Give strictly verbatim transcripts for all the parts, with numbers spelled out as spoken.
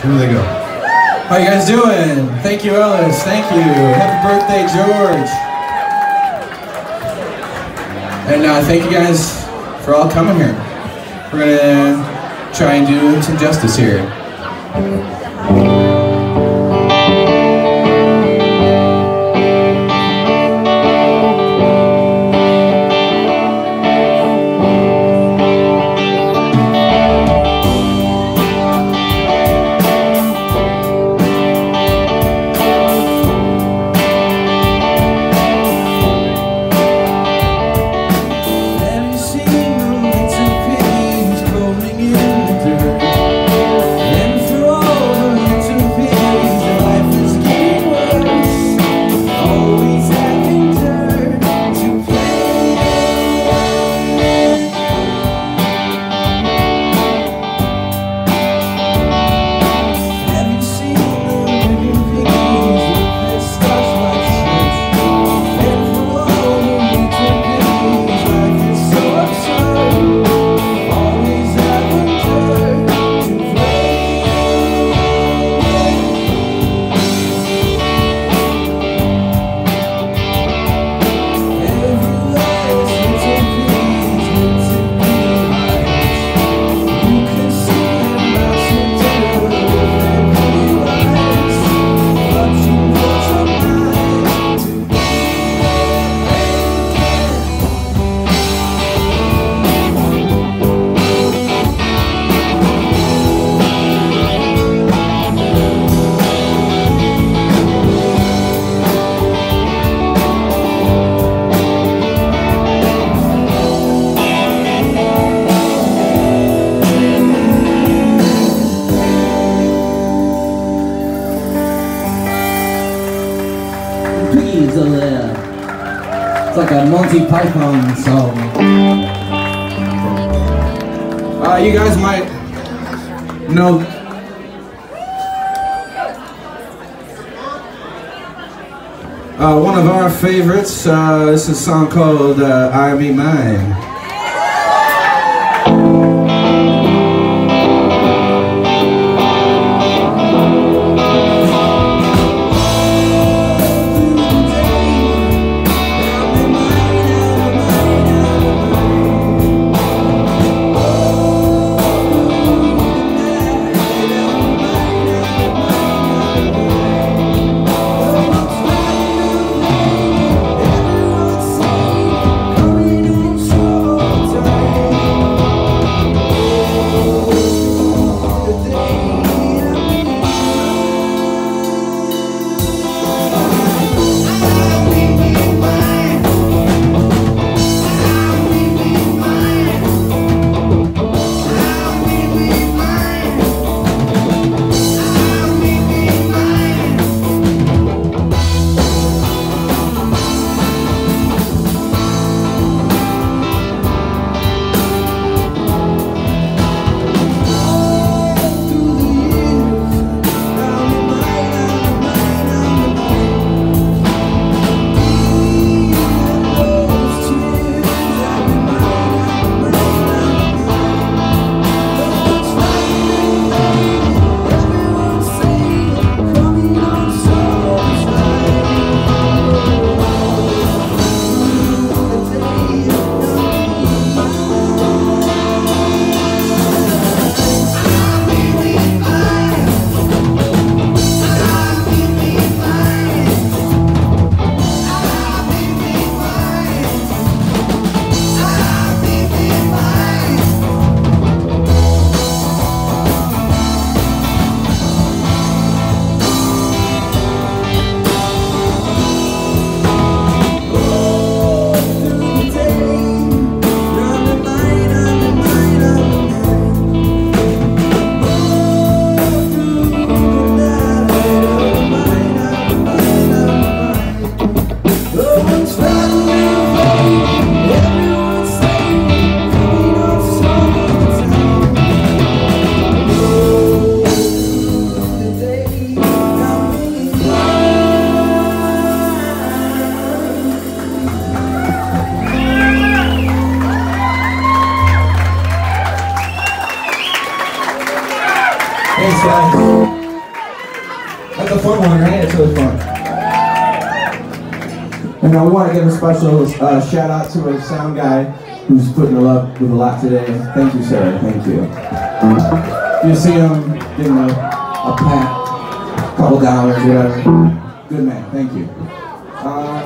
Here they go. How you guys doing? Thank you, Ellis. Thank you. Happy birthday, George. And uh, thank you guys for all coming here. We're gonna try and do some justice here. Piggies over there. It's like a Monty Python song. Uh, you guys might know. Uh, one of our favorites. Uh, this is a song called uh, "I Be Mine." Coming on strong. That's a fun one, right? It's really fun. And I want to give a special uh, shout out to our sound guy who's putting it up with a lot today. Thank you, sir. Thank you. You see him, give him a, a pat, a couple dollars, whatever. Good man. Thank you. Uh,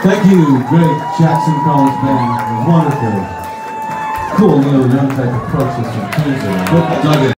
Thank you, great Jackson College Band. Wonderful. Cool little young type approach this from Tuesday. Dug it.